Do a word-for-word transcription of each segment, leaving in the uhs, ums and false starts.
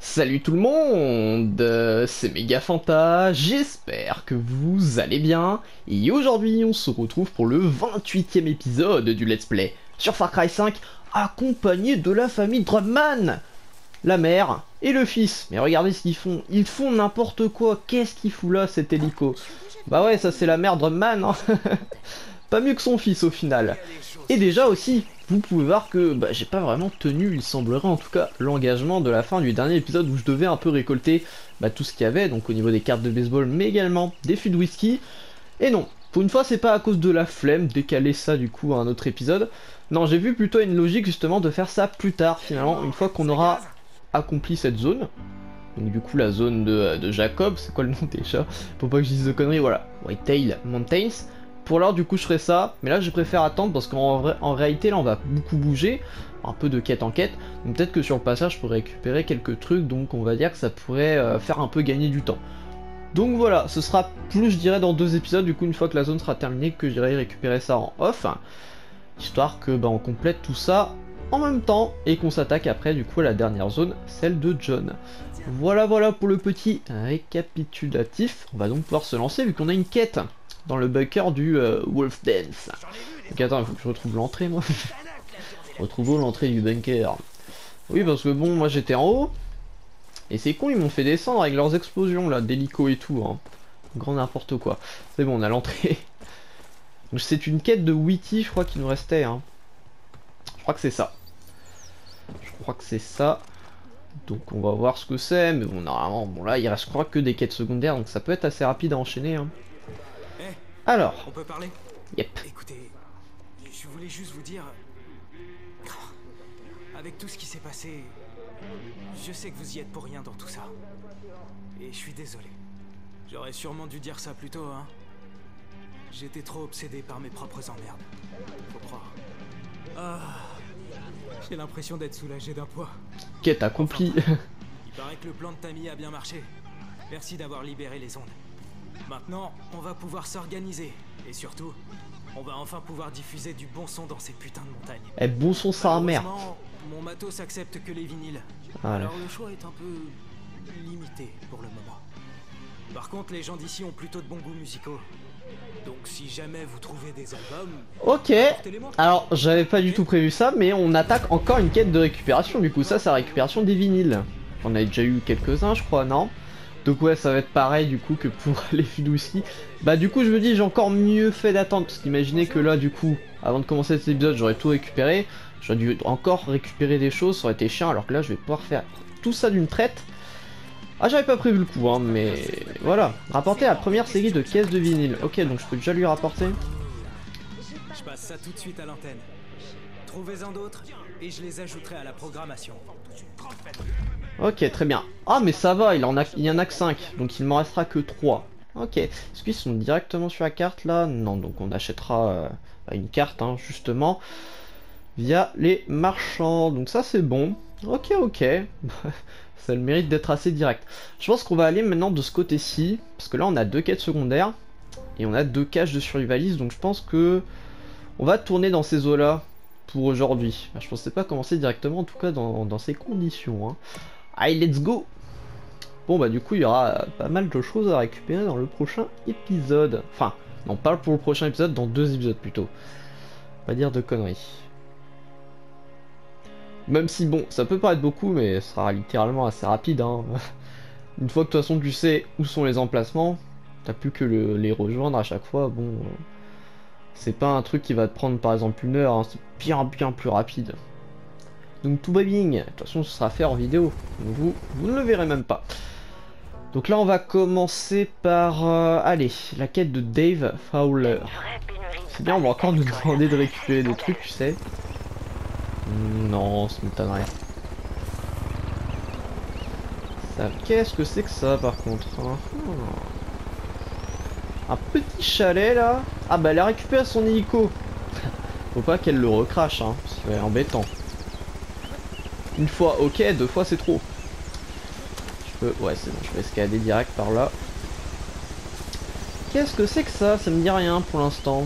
Salut tout le monde, euh, c'est Megafanta, j'espère que vous allez bien, et aujourd'hui on se retrouve pour le vingt-huitième épisode du Let's Play sur Far Cry cinq, accompagné de la famille Drumman, la mère et le fils. Mais regardez ce qu'ils font, ils font n'importe quoi, qu'est-ce qu'il fout là cet hélico? Bah ouais, ça c'est la mère Drumman, hein. Pas mieux que son fils au final. Et déjà aussi, vous pouvez voir que bah, j'ai pas vraiment tenu, il semblerait en tout cas, l'engagement de la fin du dernier épisode où je devais un peu récolter bah, tout ce qu'il y avait, donc au niveau des cartes de baseball, mais également des fûts de whisky. Et non, pour une fois c'est pas à cause de la flemme, décaler ça du coup à un autre épisode. Non, j'ai vu plutôt une logique justement de faire ça plus tard finalement, une fois qu'on aura accompli cette zone. Donc du coup la zone de, de Jacob, c'est quoi le nom déjà? Pour pas que je dise de conneries, voilà, Whitetail Mountains. Pour l'heure du coup je ferai ça, mais là je préfère attendre parce qu'en vrai, en réalité là on va beaucoup bouger, un peu de quête en quête, donc peut-être que sur le passage je pourrais récupérer quelques trucs, donc on va dire que ça pourrait euh, faire un peu gagner du temps. Donc voilà, ce sera plus je dirais dans deux épisodes, du coup une fois que la zone sera terminée que j'irai récupérer ça en off, histoire que bah, on complète tout ça en même temps et qu'on s'attaque après du coup à la dernière zone, celle de John. Voilà voilà pour le petit récapitulatif, on va donc pouvoir se lancer vu qu'on a une quête dans le bunker du euh, Wolf Dance. Donc attends, il faut que je retrouve l'entrée moi. Retrouvons l'entrée du bunker. Oui parce que bon, moi j'étais en haut. Et c'est con, ils m'ont fait descendre avec leurs explosions là, d'hélico et tout. Hein. Grand n'importe quoi. C'est bon, on a l'entrée. Donc c'est une quête de Witty, je crois qu'il nous restait. Hein. Je crois que c'est ça. Je crois que c'est ça. Donc on va voir ce que c'est. Mais bon, normalement, bon là, il reste je crois que des quêtes secondaires. Donc ça peut être assez rapide à enchaîner. Hein. Alors, on peut parler? Yep. Écoutez, je voulais juste vous dire, avec tout ce qui s'est passé, je sais que vous y êtes pour rien dans tout ça. Et je suis désolé. J'aurais sûrement dû dire ça plus tôt, hein. J'étais trop obsédé par mes propres emmerdes. Faut croire. Ah, j'ai l'impression d'être soulagé d'un poids. Quête accomplie. Enfin, il paraît que le plan de Tammy a bien marché. Merci d'avoir libéré les ondes. Maintenant, on va pouvoir s'organiser. Et surtout, on va enfin pouvoir diffuser du bon son dans ces putains de montagnes. Eh, bon son sa mère. Mon matos accepte que les vinyles. Ah, alors le choix est un peu limité pour le moment. Par contre, les gens d'ici ont plutôt de bons goûts musicaux. Donc si jamais vous trouvez des albums... Ok, alors j'avais pas du tout prévu ça, mais on attaque encore une quête de récupération. Du coup ça, c'est la récupération des vinyles. On a déjà eu quelques-uns, je crois, non? Donc ouais, ça va être pareil du coup que pour les fûts de whisky. Bah du coup je me dis j'ai encore mieux fait d'attendre, parce qu'imaginez que là du coup, avant de commencer cet épisode, j'aurais tout récupéré. J'aurais dû encore récupérer des choses, ça aurait été chiant, alors que là je vais pouvoir faire tout ça d'une traite. Ah j'avais pas prévu le coup hein, mais voilà. Rapporter la première série de caisses de vinyle. Ok, donc je peux déjà lui rapporter. Je passe ça tout de suite à l'antenne. Trouvez-en d'autres et je les ajouterai à la programmation. Ok, très bien. Ah mais ça va, il en a, il y en a que cinq, donc il m'en restera que trois. Ok, est-ce qu'ils sont directement sur la carte là? Non, donc on achètera euh, une carte hein, justement via les marchands. Donc ça c'est bon. Ok, ok. Ça a le mérite d'être assez direct. Je pense qu'on va aller maintenant de ce côté-ci, parce que là on a deux quêtes secondaires et on a deux caches de survivaliste, donc je pense que on va tourner dans ces eaux-là pour aujourd'hui. Je pensais pas commencer directement, en tout cas dans, dans ces conditions. Hein. Allez, let's go! Bon bah du coup il y aura pas mal de choses à récupérer dans le prochain épisode. Enfin, non pas pour le prochain épisode, dans deux épisodes plutôt. Pas dire de conneries. Même si bon, ça peut paraître beaucoup, mais ce sera littéralement assez rapide. Hein. Une fois que de toute façon tu sais où sont les emplacements, t'as plus que le, les rejoindre à chaque fois. Bon, euh, c'est pas un truc qui va te prendre par exemple une heure, hein, c'est bien bien plus rapide. Donc tout va bien. De toute façon, ce sera fait en vidéo. Donc vous, vous ne le verrez même pas. Donc là, on va commencer par... Euh, allez, la quête de Dave Fowler. C'est bien, on va encore nous demander de récupérer des trucs, tu sais. Non, ça m'étonnerait. Ça... Qu'est-ce que c'est que ça, par contre hein? Un petit chalet, là. Ah bah, elle a récupéré son hélico. Faut pas qu'elle le recrache, hein. C'est embêtant. Une fois, ok, deux fois, c'est trop. Je peux... Ouais, c'est bon, je vais escalader direct par là. Qu'est-ce que c'est que ça? Ça me dit rien pour l'instant.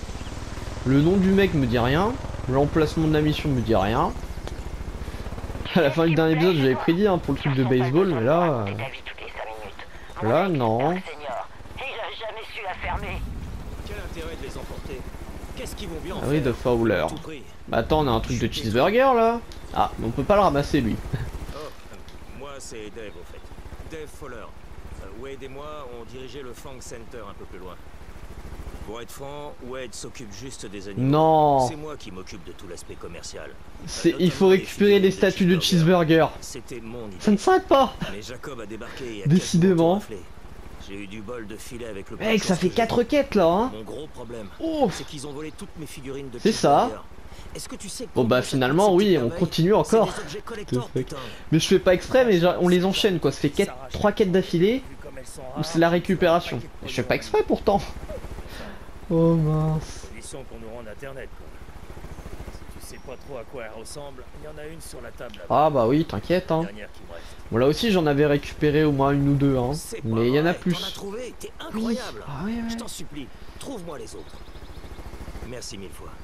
Le nom du mec me dit rien. L'emplacement de la mission me dit rien. À la fin du dernier épisode, j'avais prédit hein, pour le truc de baseball, mais là... euh, Là, non. Il a jamais su la fermer. Quel intérêt de les emporter? Qu'est-ce qu'ils vont bien en Ah oui, faire? de Fowler. À tout prix. Bah attends, on a un truc de cheeseburger là. Ah, mais on peut pas le ramasser lui. Oh, euh, moi c'est Dave au fait. Dave Fowler. Euh, Wade et moi on dirigeait le Fang Center un peu plus loin. Pour être franc, Wade s'occupe juste des animaux. Non. C'est moi qui m'occupe de tout l'aspect commercial. C'est, il faut récupérer les statues de cheeseburger. C'était mon idée. Ça ne s'arrête pas. Mais Jacob a débarqué et a Décidément. quasiment tout raflé. J'ai eu du bol de filet avec le Mec, ça patron fait que quatre j'ai. quêtes là hein. Mon gros problème, Oh. c'est qu'ils ont volé toutes mes figurines de C'est ça. cheeseburger. Est-ce que tu sais Bon bah combien ça finalement coûte, ces oui, petites on merveilles? continue encore. C'est des objets collector, putain. Mais je fais pas exprès, mais genre, on les enchaîne quoi. Ça fait quatre, trois quêtes d'affilée où c'est la récupération. Et je fais pas exprès pourtant. Oh mince. Condition qu'on nous rende internet quoi. Si tu sais pas trop à quoi elle ressemble, il y en a une sur la table là. Ah bah oui, t'inquiète hein. Dernière qui me reste. Bon là aussi j'en avais récupéré au moins une ou deux hein. C'est pas Mais il y en a vrai, plus. T'en as trouvé, t'es Oui. incroyable. Ah ouais, ouais. Je t'en supplie, trouve-moi les autres. Merci mille fois.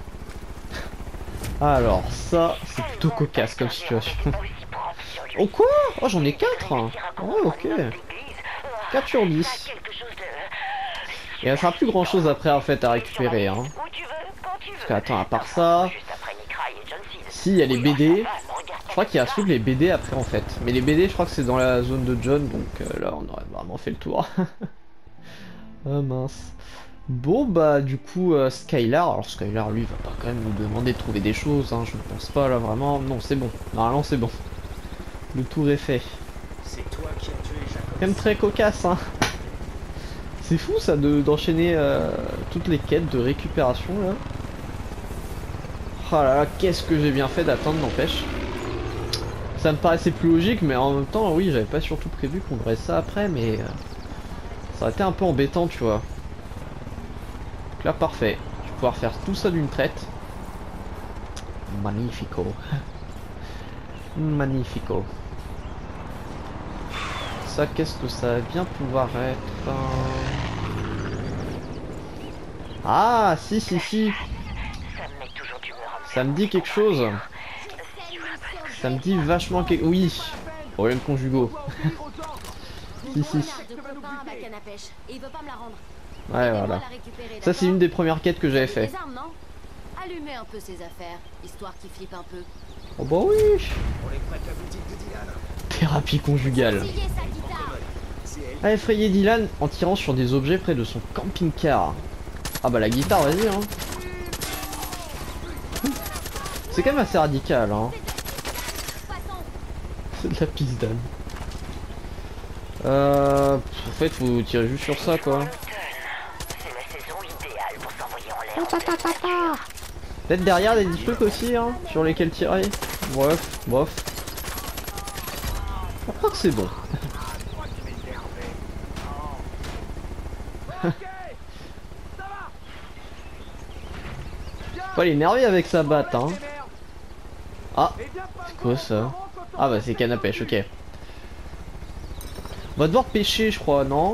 Alors ça, c'est plutôt cocasse comme situation. Oh quoi? Oh j'en ai quatre. Oh ok. quatre sur dix. Et ça sera plus grand chose après en fait à récupérer hein. Parce que attends, à part ça... Si, il y a les B D. Je crois qu'il y a surtout les B D après en fait. Mais les B D je crois que c'est dans la zone de John, donc euh, là on aurait vraiment fait le tour. Ah mince. Bon bah du coup euh, Skylar, alors Skylar lui va pas quand même nous demander de trouver des choses, hein, je ne pense pas là vraiment. Non c'est bon, normalement c'est bon. Le tour est fait. C'est toi qui as tué Jacob. Quand même très cocasse hein. C'est fou ça de d'enchaîner euh, toutes les quêtes de récupération là. Oh là là, qu'est-ce que j'ai bien fait d'attendre, n'empêche. Ça me paraissait plus logique, mais en même temps, oui, j'avais pas surtout prévu qu'on verrait ça après, mais euh, ça aurait été un peu embêtant, tu vois. Donc là, parfait. Je vais pouvoir faire tout ça d'une traite. Magnifico. Magnifico. Ça, qu'est-ce que ça va bien pouvoir être hein? Ah, si, si, si. Ça me dit quelque chose. Ça me dit vachement quelque... Oui. Problème conjugaux. Si, si. Ouais, voilà. Ça, c'est une des premières quêtes que j'avais fait. Allumez un peu ses affaires, histoire qu'il flippe un peu. Oh bah oui. On les prête la boutique de Dylan. Thérapie conjugale. Essayez sa guitare. C'est elle. A effrayé Dylan en tirant sur des objets près de son camping-car. Ah bah la guitare, vas-y hein. C'est quand même assez radical hein. C'est de la pisse d'âne. Euh... En fait faut tirer juste sur ça quoi. C'est la saison idéale pour s'envoyer en l'air. Peut-être derrière des petits trucs aussi hein, sur lesquels tirer. Bref, bof. Je crois que c'est bon. Faut l'énerver avec sa batte hein. Ah, c'est quoi ça? Ah bah c'est canne à pêche, ok. On va devoir pêcher je crois, non?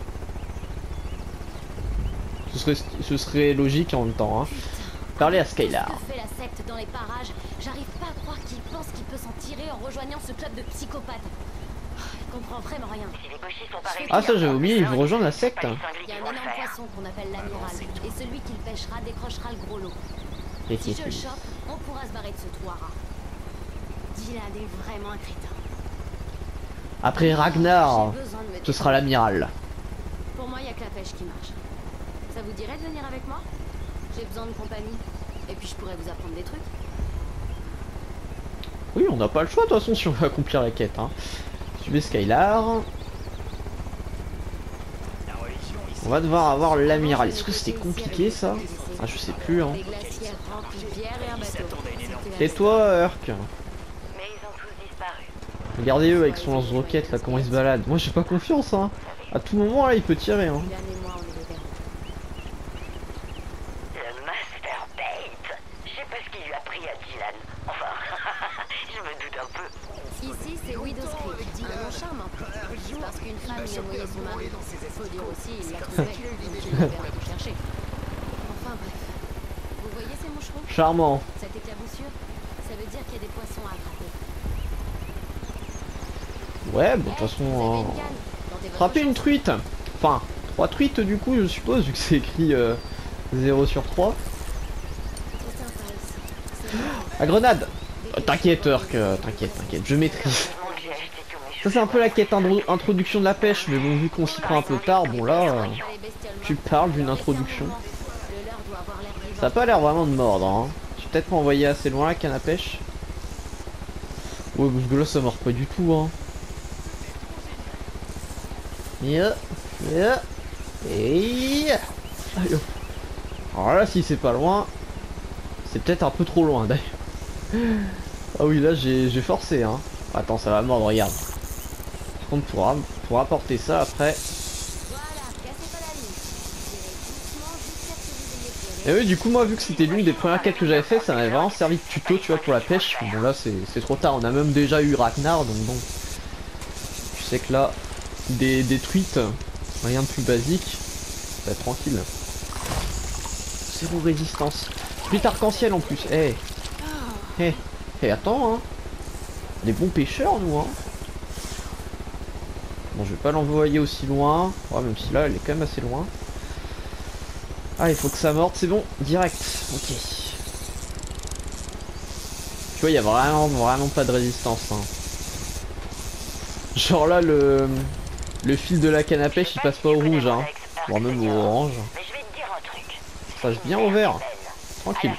Ce serait, ce serait logique en même temps hein. Parler à Skylar. Ce que fait la secte dans les parages, j'arrive pas à croire qu'il pense qu'il peut s'en tirer en rejoignant ce club de psychopathes. Je comprends vraiment rien. Si les gauchistes sont pas réunis, Ah ça j'avais oublié, il veut rejoindre la secte. pas les cinglés Il y a qui un vont le énorme faire. poisson qu'on appelle l'amiral, et celui qui le pêchera décrochera le gros lot. Et Si je le chope, on pourra se barrer de ce trou à rats. Dylan est vraiment un crétin. Après Ragnar, J'ai besoin de me ce sera l'amiral. Pour moi, il y a que la pêche qui marche. Ça vous dirait de venir avec moi? J'ai besoin de compagnie. Et puis je pourrais vous apprendre des trucs. Oui, on n'a pas le choix de toute façon si on veut accomplir la quête. Hein. Suivez Skylar. On va devoir avoir l'amiral. Est-ce que c'était compliqué ça? Ah je sais plus hein. Des glaciers remplis de bière et un bateau. Et toi Urk? Mais ils ont tous disparu. Regardez eux avec son lance-roquette là, comment il se balade. Moi j'ai pas confiance hein. À tout moment là il peut tirer hein. Dylan et moi, on est des verrous. Le masturbate. Je sais pas ce qu'il lui a pris à Dylan. Enfin, je me doute un peu. Ici, c'est Widow's Creek, un nom charmant. Parce qu'une femme y a noyé son mari. Faut dire aussi, il l'a trouvé, donc il avait rien à chercher. Enfin bref. Vous voyez ces moucherons? Charmant. Cette éclaboussure, ça veut dire qu'il y a des poissons à attraper. Ouais, bon, de toute façon, hein, frapper une truite. Enfin, trois truites du coup, je suppose, vu que c'est écrit euh, zéro sur trois. La grenade. Oh, t'inquiète, Urk, euh, t'inquiète, t'inquiète, je maîtrise. Ça c'est un peu la quête introduction de la pêche, mais bon, vu qu'on s'y prend un peu tard, bon là, euh, tu parles d'une introduction. Ça a pas l'air vraiment de mordre, hein. Je vais peut-être m'envoyer assez loin la canne à pêche. Ouais, parce que là ça mord pas du tout, hein. Yeah, yeah, et alors là, si c'est pas loin, c'est peut-être un peu trop loin d'ailleurs. Ah oui, là j'ai forcé, hein. Attends, ça va mordre, regarde. Par contre, pour, pour apporter ça après. Et oui, du coup, moi, vu que c'était l'une des premières quêtes que j'avais fait, ça m'avait vraiment servi de tuto, tu vois, pour la pêche. Bon, là, c'est trop tard, on a même déjà eu Ragnar, donc bon. Je sais que là, des, des truites, rien de plus basique, ça va être tranquille. Zéro résistance. Truite arc-en-ciel en plus, eh. Eh, eh, attends, hein. Des bons pêcheurs, nous, hein. Bon, je vais pas l'envoyer aussi loin. Ouais, même si là, elle est quand même assez loin. Ah, il faut que ça morde, c'est bon, direct. Ok. Tu vois, il y a vraiment, vraiment pas de résistance. Hein. Genre là, le le fil de la canne à pêche, il passe pas au rouge, hein. Voire même au orange. Ça passe bien au vert. Tranquille.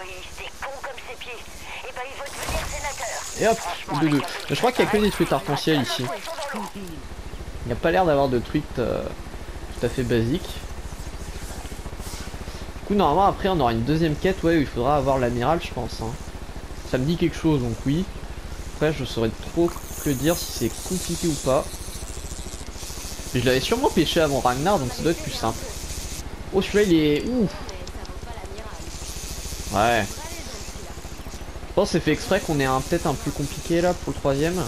Et hop, deux deux. Mais je crois qu'il y a que des truites arc-en-ciel ici. Il n'y a pas l'air d'avoir de truites euh, tout à fait basiques. Du coup, normalement, après, on aura une deuxième quête, ouais, où il faudra avoir l'amiral, je pense. Hein. Ça me dit quelque chose, donc oui. Après, je saurais trop que dire si c'est compliqué ou pas. Mais je l'avais sûrement pêché avant Ragnar, donc ça doit être plus simple. Oh, celui-là, il est... Ouf. Ouais. Je pense que c'est fait exprès qu'on ait un peut-être un plus compliqué, là, pour le troisième.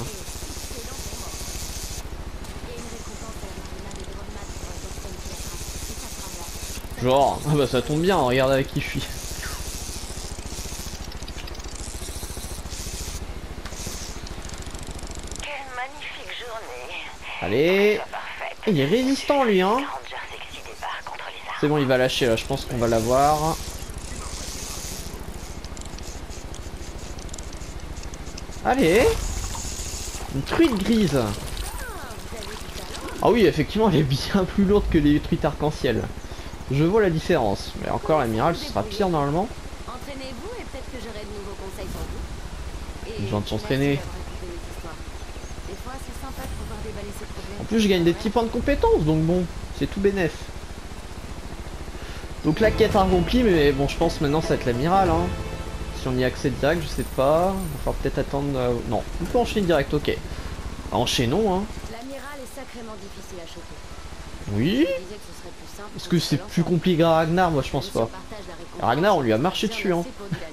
Genre, ah bah ça tombe bien, regarde avec qui je suis. Quelle magnifique journée. Allez. Il est résistant lui, hein. C'est bon, il va lâcher là, je pense qu'on va l'avoir. Allez. Une truite grise. Ah oui, effectivement, elle est bien plus lourde que les truites arc-en-ciel. Je vois la différence, mais encore l'amiral ce sera pire normalement. Entraînez-vous et peut-être que j'aurai de nouveaux conseils pour vous. Ils vont s'entraîner. Des fois c'est sympa de pouvoir déballer ses problèmes. En plus je gagne des petits points de compétence, donc bon, c'est tout bénef. Donc la quête accomplie, mais bon je pense maintenant ça va être l'amiral, hein. Si on y accède direct, je sais pas. Il va falloir peut-être attendre... Euh... Non, on peut enchaîner direct, ok. Enchaînons, hein. L'amiral est sacrément difficile à choper. Oui. Est-ce que c'est plus compliqué que Ragnar? Moi je pense pas. Ragnar on lui a marché dessus, hein.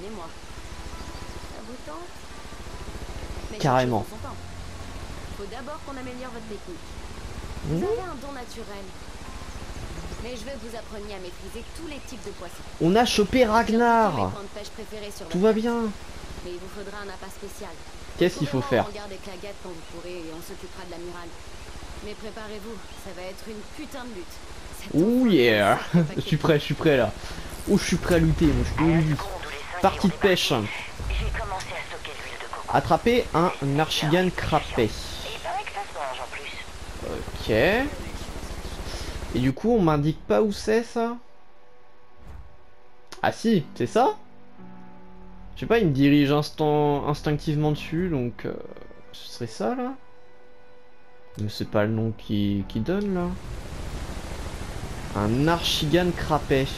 Carrément. Faut d'abord qu'on améliore votre technique. Mmh. Vous avez un don naturel. Mais je veux que vous appreniez à maîtriser tous les types de poissons. On a chopé Ragnar. Tout va bien. Mais il vous faudra un appât spécial. Qu'est-ce qu'il faut faire? Regardez avec la gâte quand vous pourrez et on s'occupera de l'amiral. Mais préparez-vous, ça va être une putain de lutte. Oh yeah. Je suis prêt, je suis prêt là. Oh, je suis prêt à lutter, moi je suis lui. Partie de pêche. Attraper un Narchigan crapé. Ok. Et du coup, on m'indique pas où c'est ça? Ah si, c'est ça? Je sais pas, il me dirige instant... instinctivement dessus, donc... Euh, ce serait ça là? Mais c'est pas le nom qui, qui donne là. Un Narchigan crapé.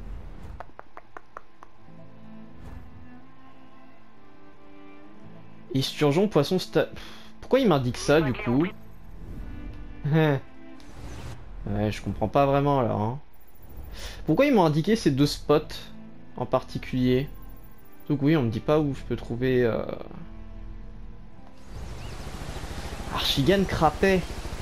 Esturgeon, poisson, sta... Pourquoi il m'indique ça du coup? Ouais, je comprends pas vraiment là. Hein. Pourquoi ils m'ont indiqué ces deux spots en particulier? Donc oui, on me dit pas où je peux trouver... Euh... Archigan crapé.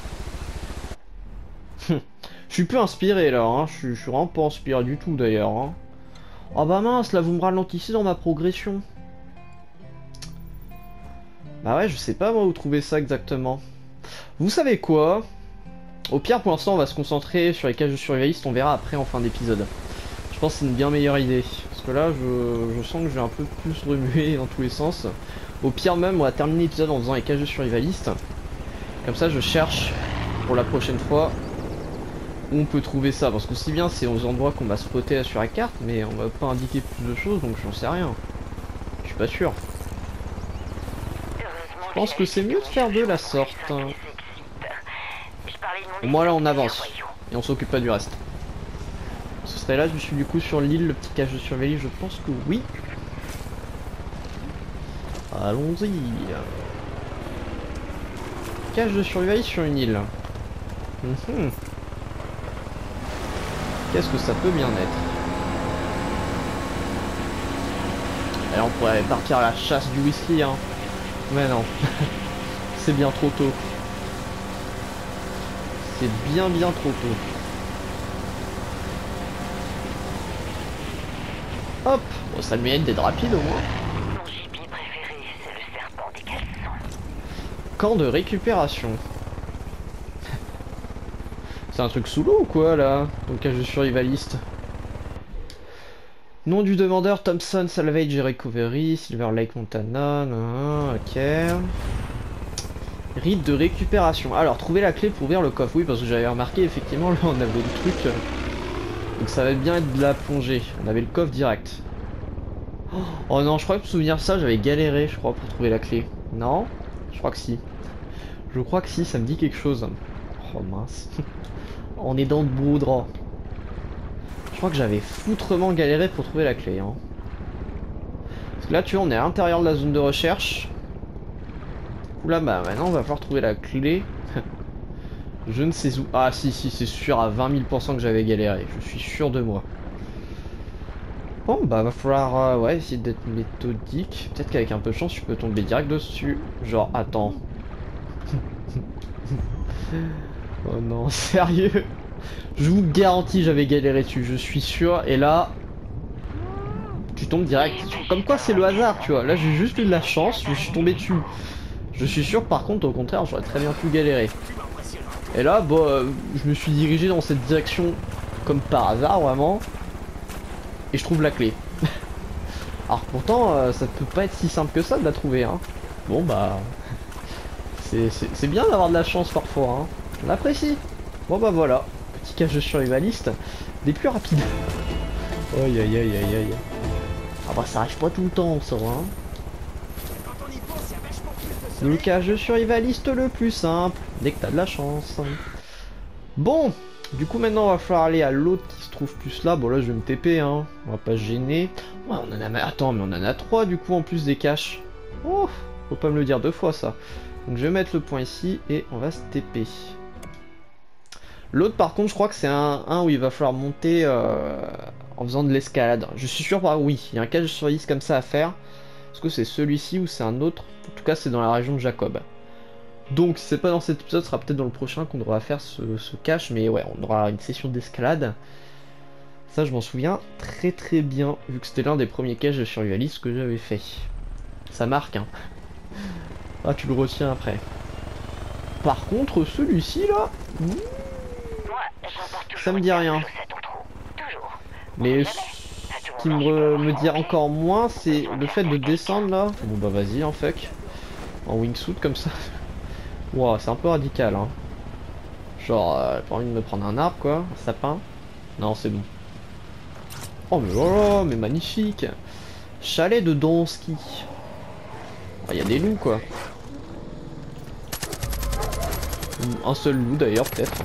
Je suis plus inspiré là, hein. je, suis, je suis vraiment pas inspiré du tout d'ailleurs. Hein. Oh bah mince, là vous me ralentissez dans ma progression. Bah ouais, je sais pas moi où trouver ça exactement. Vous savez quoi? Au pire, pour l'instant, on va se concentrer sur les cages de survivalistes, on verra après en fin d'épisode. Je pense que c'est une bien meilleure idée. Parce que là, je, je sens que je vais un peu plus remuer dans tous les sens. Au pire même, on va terminer l'épisode en faisant les cages de survivalistes. Comme ça, je cherche pour la prochaine fois où on peut trouver ça. Parce que si bien, c'est aux endroits qu'on va spotter sur la carte, mais on va pas indiquer plus de choses, donc j'en sais rien. Je suis pas sûr. Je pense que c'est mieux de faire de la sorte. Au moins là, on avance. Et on s'occupe pas du reste. Ce serait là, je suis du coup sur l'île, le petit cache de surveillance, je pense que oui. Allons-y. Cache de surveillance sur une île. Mmh. Qu'est-ce que ça peut bien être? Alors on pourrait partir à la chasse du whisky, hein. Mais non. C'est bien trop tôt. C'est bien bien trop tôt. Hop, bon, ça le mérite d'être rapide au moins. Mon gibier préféré, c'est le serpent des caleçons. Camp de récupération. C'est un truc sous l'eau ou quoi là? Ton cage de survivaliste. Nom du demandeur, Thompson, Salvage et Recovery, Silver Lake, Montana, nan, ok. Rite de récupération. Alors, trouver la clé pour ouvrir le coffre. Oui, parce que j'avais remarqué, effectivement, là, on avait le truc. Donc ça va bien être de la plongée. On avait le coffre direct. Oh non, je crois que pour souvenir ça, j'avais galéré, je crois, pour trouver la clé. Non? Je crois que si. Je crois que si, ça me dit quelque chose. Oh mince. On est dans le beau drap. Je crois que j'avais foutrement galéré pour trouver la clé. Hein. Parce que là, tu vois, on est à l'intérieur de la zone de recherche. Oula, bah maintenant, on va falloir trouver la clé. Je ne sais où. Ah si, si, c'est sûr à vingt mille pour cent que j'avais galéré. Je suis sûr de moi. Bon, bah va falloir euh, ouais, essayer d'être méthodique. Peut-être qu'avec un peu de chance, tu peux tomber direct dessus. Genre, attends. Oh non, sérieux? Je vous garantis, j'avais galéré dessus, je suis sûr. Et là, tu tombes direct. Comme quoi, c'est le hasard, tu vois. Là, j'ai juste eu de la chance, je suis tombé dessus. Je suis sûr, par contre, au contraire, j'aurais très bien pu galérer. Et là, bon, euh, je me suis dirigé dans cette direction comme par hasard, vraiment. Et je trouve la clé. Alors pourtant, euh, ça peut pas être si simple que ça de la trouver, hein. Bon, bah... C'est bien d'avoir de la chance parfois, hein. On apprécie. Bon, bah voilà. Petit cache de survivaliste. Des plus rapides. Aïe, aïe, aïe, aïe, aïe. Ah bah ça arrive pas tout le temps, ça, hein. Le cache de survivaliste le plus simple, dès que t'as de la chance. Bon, du coup maintenant on va falloir aller à l'autre qui se trouve plus là. Bon là je vais me T P, hein. On va pas se gêner. Ouais, on en a... Attends, mais on en a trois du coup en plus des caches. Oh, faut pas me le dire deux fois ça. Donc je vais mettre le point ici et on va se T P. L'autre par contre je crois que c'est un, un où il va falloir monter euh, en faisant de l'escalade. Je suis sûr par oui, il y a un cache de survivaliste comme ça à faire. Est-ce que c'est celui-ci ou c'est un autre? En tout cas, c'est dans la région de Jacob. Donc, si c'est pas dans cet épisode, ce sera peut-être dans le prochain qu'on devra faire ce, ce cache. Mais ouais, on aura une session d'escalade. Ça, je m'en souviens très très bien, vu que c'était l'un des premiers caches de survivaliste que j'avais fait. Ça marque, hein. Ah, tu le retiens après. Par contre, celui-ci, là... Hmm, ça me dit rien. Mais... Ce qui me, me dit encore moins, c'est le fait de descendre là. Bon bah vas-y, hein, fuck. En wingsuit comme ça. Wow, c'est un peu radical, hein. Genre, euh, j'ai pas envie de me prendre un arbre, quoi. Un sapin. Non, c'est bon. Oh mais oh, mais magnifique. Chalet de Donski. Il y a des loups, quoi. Un seul loup, d'ailleurs, peut-être.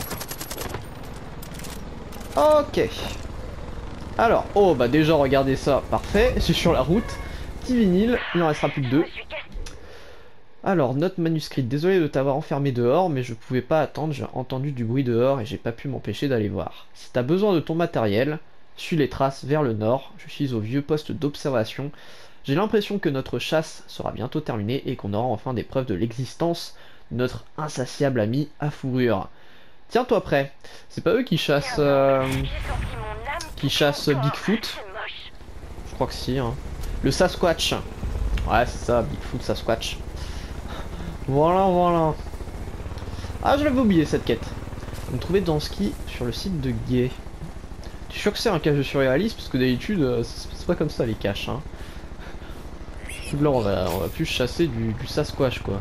Ok. Alors, oh bah déjà regardez ça, parfait, je suis sur la route, petit vinyle, il n'en restera plus que deux. Alors, note manuscrite, désolé de t'avoir enfermé dehors, mais je pouvais pas attendre, j'ai entendu du bruit dehors et j'ai pas pu m'empêcher d'aller voir. Si t'as besoin de ton matériel, suis les traces vers le nord, je suis au vieux poste d'observation. J'ai l'impression que notre chasse sera bientôt terminée et qu'on aura enfin des preuves de l'existence de notre insatiable ami à fourrure. Tiens-toi prêt, c'est pas eux qui chassent... Euh... qui chasse Bigfoot. Je crois que si, hein. Le Sasquatch. Ouais, c'est ça, Bigfoot, Sasquatch. Voilà, voilà. Ah, je l'avais oublié cette quête. On trouvait Dansky sur le site de Gay. Je suis sûr que c'est un cache de surréaliste parce que d'habitude euh, c'est pas comme ça les caches. Hein. Là on va, on va plus chasser du, du Sasquatch quoi.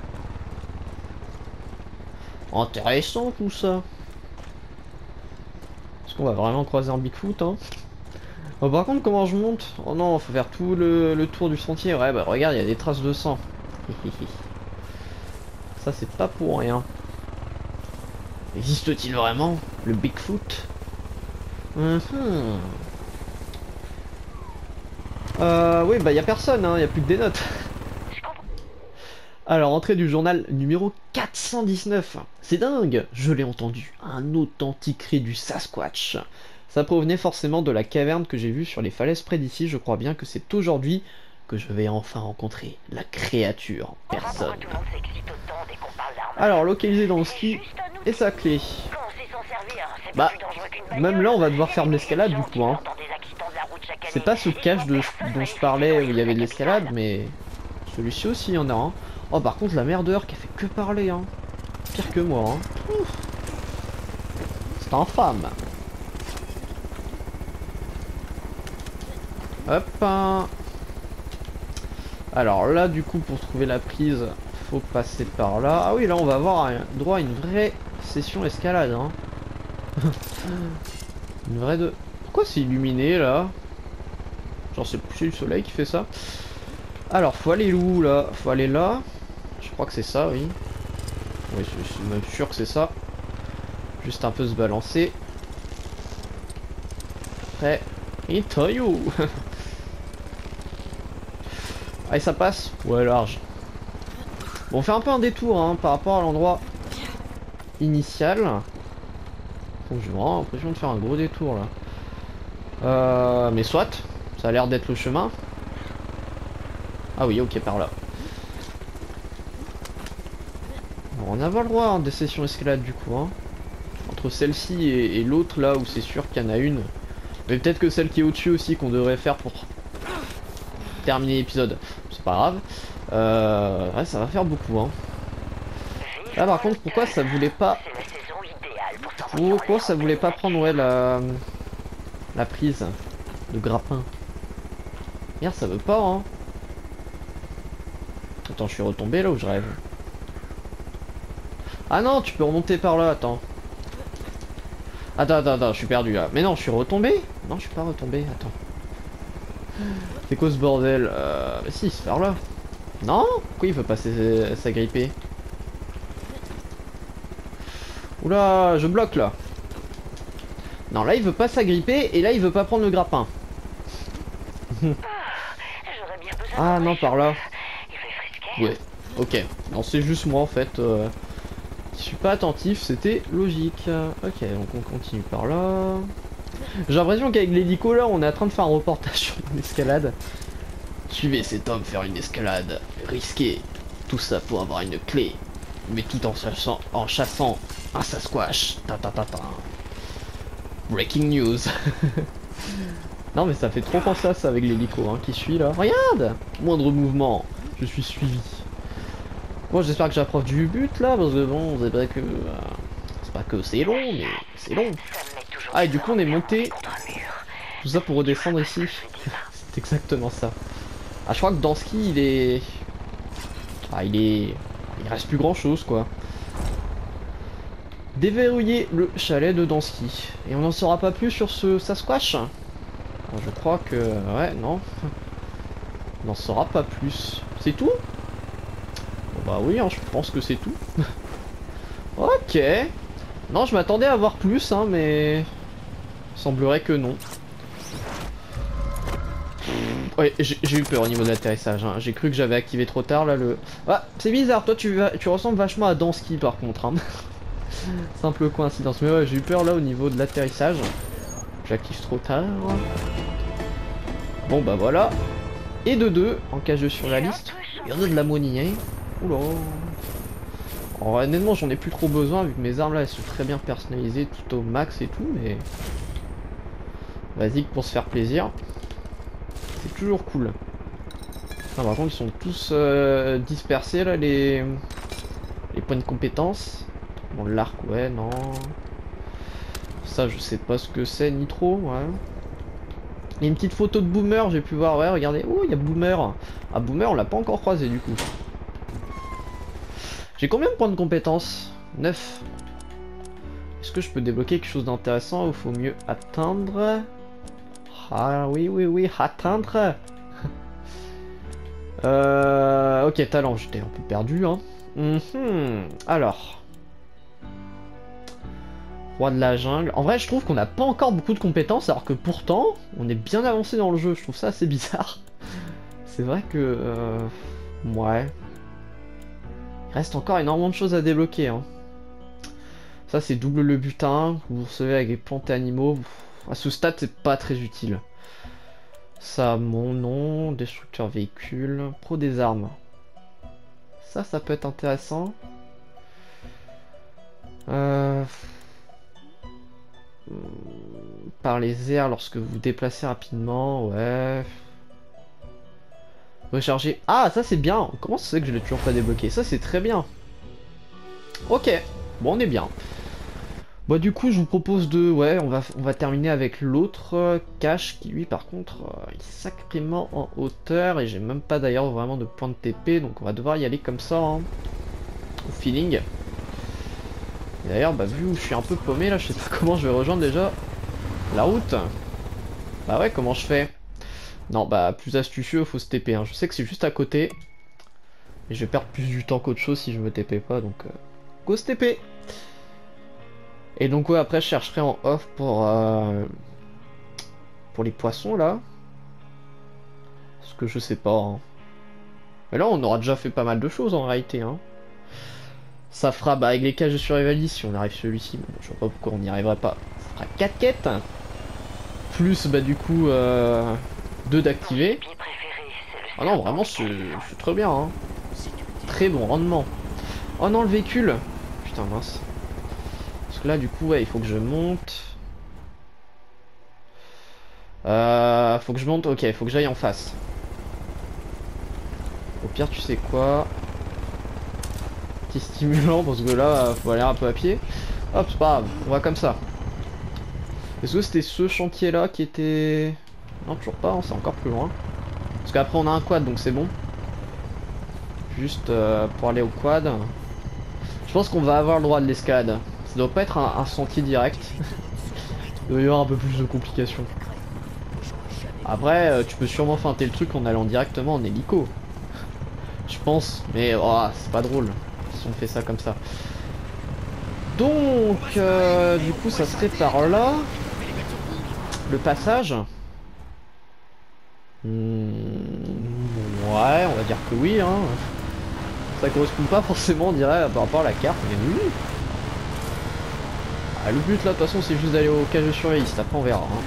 Intéressant tout ça. Est-ce qu'on va vraiment croiser un Bigfoot hein? Oh, par contre comment je monte? Oh non, faut faire tout le, le tour du sentier. Ouais bah regarde, il y a des traces de sang. Ça c'est pas pour rien. Existe-t-il vraiment le Bigfoot? Mmh. Euh, oui, bah y a personne, hein, y a plus que des notes. Alors, entrée du journal numéro quatre cent dix-neuf. C'est dingue, je l'ai entendu, un authentique cri du Sasquatch. Ça provenait forcément de la caverne que j'ai vue sur les falaises près d'ici. Je crois bien que c'est aujourd'hui que je vais enfin rencontrer la créature personne. Alors, localisé dans le ski et sa clé. Bah, même là, on va devoir faire de l'escalade du coup. Hein. C'est pas ce cache de, dont je parlais où il y avait de l'escalade, mais celui-ci aussi, il y en a un. Oh, par contre, la merdeur qui a fait que parler. Hein. Pire que moi. Hein. C'est infâme. Hop. Hein. Alors là, du coup, pour trouver la prise, faut passer par là. Ah oui, là, on va avoir un, droit à une vraie session escalade. Hein. Une vraie de... Pourquoi c'est illuminé là? Genre c'est le soleil qui fait ça. Alors faut aller où là? Faut aller là. Je crois que c'est ça, oui. Oui, je suis même sûr que c'est ça. Juste un peu se balancer. Prêt. Et toyo. Allez, ça passe. Ouais, large. Bon, on fait un peu un détour hein, par rapport à l'endroit initial. Donc j'ai vraiment l'impression de faire un gros détour là. Euh, mais soit, ça a l'air d'être le chemin. Ah oui, ok, par là. Alors, on a pas le droit hein, des sessions escalade du coup. Hein. Entre celle-ci et, et l'autre là où c'est sûr qu'il y en a une. Mais peut-être que celle qui est au-dessus aussi qu'on devrait faire pour terminer l'épisode. C'est pas grave. Euh, ouais, ça va faire beaucoup. Hein. Là par contre, pourquoi ça voulait pas... Pourquoi ça voulait pas prendre ouais, la... la prise de grappin? Merde, ça veut pas hein. Attends, je suis retombé là où je rêve. Ah non, tu peux remonter par là, attends. Attends, attends, attends, je suis perdu là. Mais non, je suis retombé? Non, je suis pas retombé, attends. C'est quoi ce bordel? Euh... Bah si, c'est par là. Non? Pourquoi il veut pas s'agripper? Oula, je bloque là. Non, là il veut pas s'agripper et là il veut pas prendre le grappin. Ah non, par là. Ouais, ok. Non, c'est juste moi en fait. Euh, je suis pas attentif, c'était logique. Ok, donc on continue par là. J'ai l'impression qu'avec l'hélico là, on est en train de faire un reportage sur une escalade. Suivez cet homme faire une escalade risquée. Tout ça pour avoir une clé. Mais tout en chassant, en chassant un Sasquatch. Ta ta ta ta. Breaking news. Non mais ça fait trop penser à ça avec l'hélico hein, qui suit là. Regarde. Moindre mouvement, je suis suivi. Moi j'espère que j'approche du but là, parce que bon, c'est pas que... Euh, c'est pas que c'est long, mais c'est long. Ah et du coup on est monté. Tout ça pour redescendre ici. C'est exactement ça. Ah je crois que Dansky il est... Ah il est... Il reste plus grand chose quoi. Déverrouiller le chalet de Dansky. Et on n'en saura pas plus sur ce Sasquatch. Alors, je crois que... Ouais, non. On n'en saura pas plus. C'est tout? Bon, bah oui, hein, je pense que c'est tout. Ok. Non, je m'attendais à voir plus, hein, mais... Il semblerait que non. Ouais, j'ai eu peur au niveau de l'atterrissage. Hein. J'ai cru que j'avais activé trop tard là le... Ah, c'est bizarre, toi tu, tu ressembles vachement à Dansky par contre. Hein. Simple coïncidence. Mais ouais, j'ai eu peur là au niveau de l'atterrissage. J'active trop tard. Bon bah voilà. Et de deux, en cache de sur la liste. Il y en a de l'ammonie, hein. Oula. Alors, honnêtement, j'en ai plus trop besoin vu que mes armes là elles sont très bien personnalisées tout au max et tout, mais. Vas-y, pour se faire plaisir. C'est toujours cool. Ah, par contre, ils sont tous euh, dispersés là, les... les points de compétence. Bon, l'arc, ouais, non. Ça, je sais pas ce que c'est, ni trop, ouais. Il y a une petite photo de Boomer, j'ai pu voir, ouais, regardez. Oh, il y a Boomer. Ah, Boomer, on l'a pas encore croisé, du coup. J'ai combien de points de compétence? neuf. Est-ce que je peux débloquer quelque chose d'intéressant ou faut mieux atteindre? Ah, oui, oui, oui, atteindre. euh... Ok, talent, j'étais un peu perdu, hein. Mm-hmm. Alors... Roi de la jungle. En vrai, je trouve qu'on n'a pas encore beaucoup de compétences, alors que pourtant, on est bien avancé dans le jeu. Je trouve ça assez bizarre. C'est vrai que... Euh... Ouais. Il reste encore énormément de choses à débloquer. Hein. Ça, c'est double le butin. Vous recevez avec les plantes et animaux. À ce stade, c'est pas très utile. Ça, mon nom. Destructeur véhicule. Pro des armes. Ça, ça peut être intéressant. Euh... Par les airs lorsque vous vous déplacez rapidement, ouais. Recharger. Ah, ça c'est bien. Comment c'est que je l'ai toujours pas débloqué? Ça c'est très bien. Ok. Bon, on est bien. Bon, du coup, je vous propose de... Ouais, on va, on va terminer avec l'autre euh, cache qui, lui, par contre, euh, est sacrément en hauteur. Et j'ai même pas d'ailleurs vraiment de point de T P. Donc, on va devoir y aller comme ça, hein, au feeling. D'ailleurs, bah, vu où je suis un peu paumé, là, je sais pas comment je vais rejoindre déjà la route. Bah ouais, comment je fais? Non, bah, plus astucieux, faut se T P. Hein. Je sais que c'est juste à côté. Et je vais perdre plus du temps qu'autre chose si je me T P pas, donc... Euh, go se T P. Et donc, ouais, après, je chercherai en off pour... Euh, pour les poissons, là. Parce que je sais pas. Hein. Mais là, on aura déjà fait pas mal de choses, en réalité, hein. Ça fera, bah, avec les cages de survivaliste, si on arrive celui-ci, bon, je vois pas pourquoi on n'y arriverait pas. Ça fera quatre quêtes. Plus, bah, du coup, euh, deux d'activer. Ah non, vraiment, c'est très bien, hein. Très bon rendement. Oh non, le véhicule. Putain, mince. Parce que là, du coup, ouais, il faut que je monte. Euh, faut que je monte, ok, il faut que j'aille en face. Au pire, tu sais quoi? Stimulant parce que là faut aller un peu à pied. Hop, c'est pas grave, on va comme ça. Est-ce que c'était ce chantier là qui était... Non, toujours pas, hein, c'est encore plus loin. Parce qu'après on a un quad donc c'est bon. Juste euh, pour aller au quad. Je pense qu'on va avoir le droit de l'escalade. Ça doit pas être un, un sentier direct. Il doit y avoir un peu plus de complications. Après euh, tu peux sûrement feinter le truc en allant directement en hélico. Je pense, mais oh, c'est pas drôle. Si on fait ça comme ça. Donc, euh, du coup, ça serait par là. Le passage. Hmm, ouais, on va dire que oui. Hein. Ça correspond pas forcément, on dirait, par rapport à la carte, mais oui. Ah, le but là, de toute façon, c'est juste d'aller au cage de surveilliste. Après, on verra. Hein.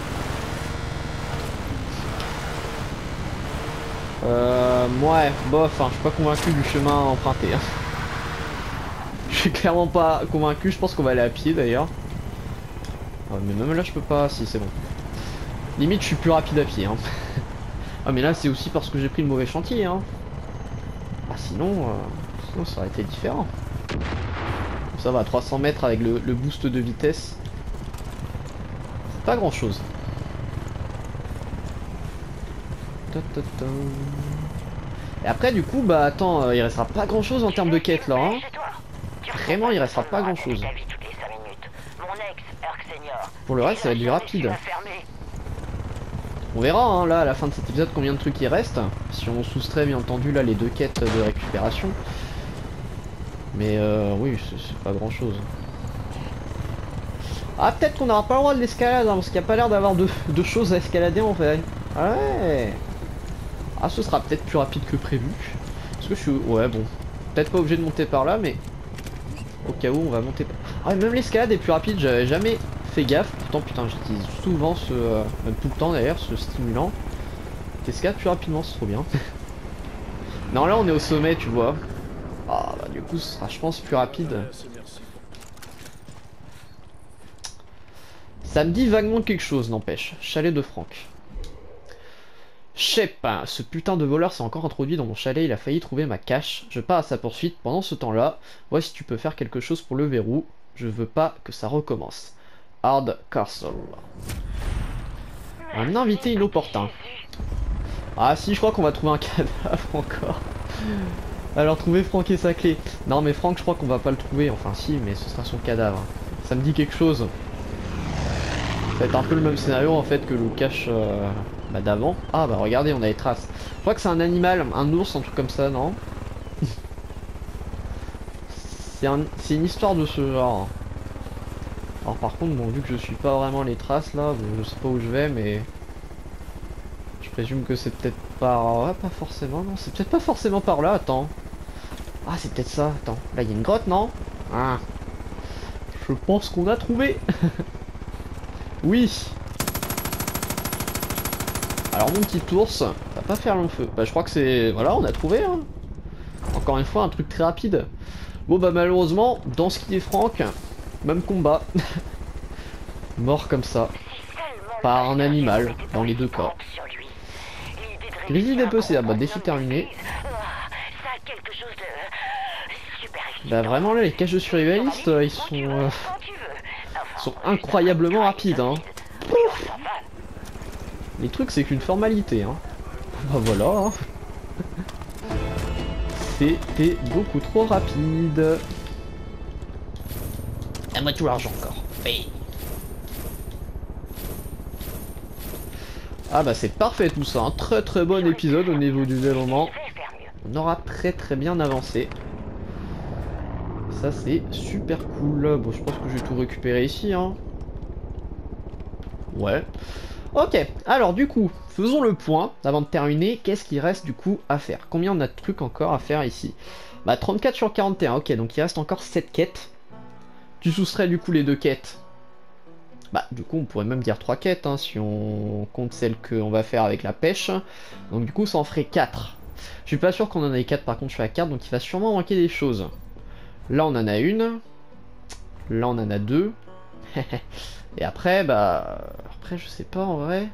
Euh, ouais, bof, hein, je suis pas convaincu du chemin emprunté. Hein. Je suis clairement pas convaincu, je pense qu'on va aller à pied d'ailleurs. Ah, mais même là je peux pas, si c'est bon. Limite je suis plus rapide à pied. Hein. Ah mais là c'est aussi parce que j'ai pris le mauvais chantier. Hein. Ah sinon, euh, sinon ça aurait été différent. Ça va, trois cents mètres avec le, le boost de vitesse. Pas grand chose. Et après du coup bah attends, euh, il restera pas grand chose en termes de quête là hein. Vraiment il restera pas grand chose. Pour le reste ça va être du rapide. On verra hein, là à la fin de cet épisode combien de trucs il reste. Si on soustrait bien entendu là les deux quêtes de récupération. Mais euh, oui c'est pas grand chose. Ah peut-être qu'on n'aura pas le droit de l'escalade hein, parce qu'il n'y a pas l'air d'avoir de, de choses à escalader en fait. Ah ouais. Ah ce sera peut-être plus rapide que prévu. Parce que je suis... Ouais bon. Peut-être pas obligé de monter par là mais... Au cas où on va monter par... Ah même l'escalade est plus rapide, j'avais jamais fait gaffe. Pourtant putain j'utilise souvent ce... Euh, même tout le temps d'ailleurs ce stimulant. T'escalades plus rapidement, c'est trop bien. Non là on est au sommet tu vois. Ah bah du coup ce sera je pense plus rapide. Ça me dit vaguement quelque chose n'empêche. Chalet de Franck. Shep, ce putain de voleur s'est encore introduit dans mon chalet, il a failli trouver ma cache. Je pars à sa poursuite. Pendant ce temps-là, vois si tu peux faire quelque chose pour le verrou. Je veux pas que ça recommence. Hard Castle. Un invité inopportun. Ah si, je crois qu'on va trouver un cadavre encore. Alors trouver Franck et sa clé. Non mais Franck, je crois qu'on va pas le trouver. Enfin si, mais ce sera son cadavre. Ça me dit quelque chose. Ça va être un peu le même scénario en fait que le cache euh, bah, d'avant. Ah bah regardez, on a les traces. Je crois que c'est un animal, un ours, un truc comme ça, non? C'est un, c'est une histoire de ce genre. Alors par contre, bon, vu que je suis pas vraiment les traces là, bon, je sais pas où je vais, mais je présume que c'est peut-être par... Ouais, pas forcément, non, c'est peut-être pas forcément par là, attends. Ah, c'est peut-être ça, attends. Là, il y a une grotte, non? Ah. Je pense qu'on a trouvé. Oui. Alors mon petit ours, ça va pas faire long feu. Bah je crois que c'est... Voilà, on a trouvé, hein. Encore une fois, un truc très rapide. Bon bah malheureusement, dans ce qui est Franck, même combat. Mort comme ça. Par un animal, dans les deux cas. Grizzly dépecé, ah bah défi terminé. Bah vraiment là, les caches de survivalistes, ils sont... Euh, sont incroyablement rapides, hein. Ouf. Les trucs, c'est qu'une formalité, hein. Bah voilà, hein. C'était beaucoup trop rapide. À moi tout l'argent encore. Hey. Ah bah c'est parfait tout ça, un très très bon épisode au niveau du déroulement. On aura très très bien avancé. Ça c'est super cool. Bon je pense que je vais tout récupérer ici, hein. Ouais. Ok, alors du coup, faisons le point avant de terminer. Qu'est-ce qu'il reste du coup à faire? Combien on a de trucs encore à faire ici? Bah trente-quatre sur quarante et un, ok, donc il reste encore sept quêtes. Tu soustrais du coup les deux quêtes. Bah du coup on pourrait même dire trois quêtes, hein, si on compte celle qu'on va faire avec la pêche. Donc du coup ça en ferait quatre. Je suis pas sûr qu'on en ait quatre par contre sur la carte, donc il va sûrement manquer des choses. Là on en a une. Là on en a deux. Et après, bah... Après, je sais pas, en vrai.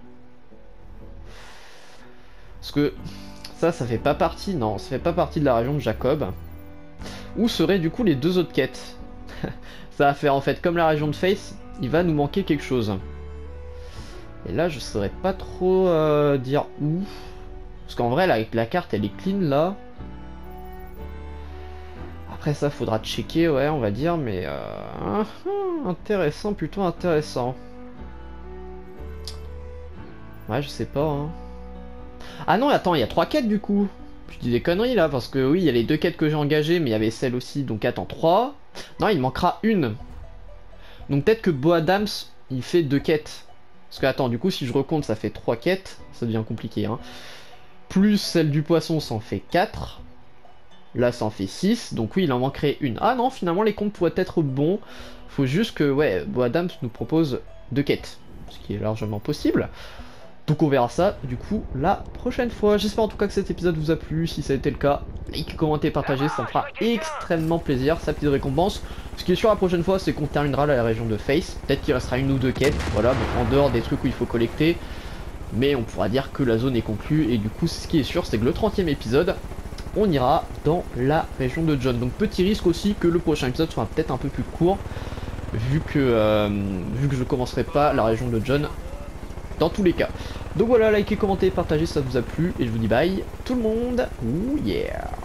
Parce que... Ça, ça fait pas partie... Non, ça fait pas partie de la région de Jacob. Où seraient, du coup, les deux autres quêtes? Ça va faire, en fait, comme la région de Faith, il va nous manquer quelque chose. Et là, je saurais pas trop euh, dire où. Parce qu'en vrai, là, avec la carte, elle est clean, là. Après ça, faudra checker, ouais, on va dire, mais... Euh, intéressant, plutôt intéressant. Ouais, je sais pas, hein. Ah non, attends, il y a trois quêtes, du coup. Je dis des conneries, là, parce que oui, il y a les deux quêtes que j'ai engagées, mais il y avait celle aussi, donc attends, trois. Non, il manquera une. Donc peut-être que Bo Adams, il fait deux quêtes. Parce que, attends, du coup, si je recompte, ça fait trois quêtes. Ça devient compliqué, hein. Plus celle du poisson, ça en fait quatre. Là ça en fait six, donc oui il en manquerait une. Ah non, finalement les comptes pourraient être bons. Faut juste que, ouais, Bo Adams nous propose deux quêtes, ce qui est largement possible. Donc on verra ça du coup la prochaine fois. J'espère en tout cas que cet épisode vous a plu. Si ça a été le cas, like, commentez, partagez, ça me fera extrêmement plaisir. Sa petite récompense. Ce qui est sûr la prochaine fois, c'est qu'on terminera la région de Faith. Peut-être qu'il restera une ou deux quêtes, voilà, donc en dehors des trucs où il faut collecter. Mais on pourra dire que la zone est conclue. Et du coup ce qui est sûr, c'est que le trentième épisode, on ira dans la région de John. Donc petit risque aussi que le prochain épisode soit peut-être un peu plus court, vu que euh, vu que je commencerai pas la région de John dans tous les cas. Donc voilà, likez, commentez, partagez si ça vous a plu, et je vous dis bye tout le monde. Ouh yeah.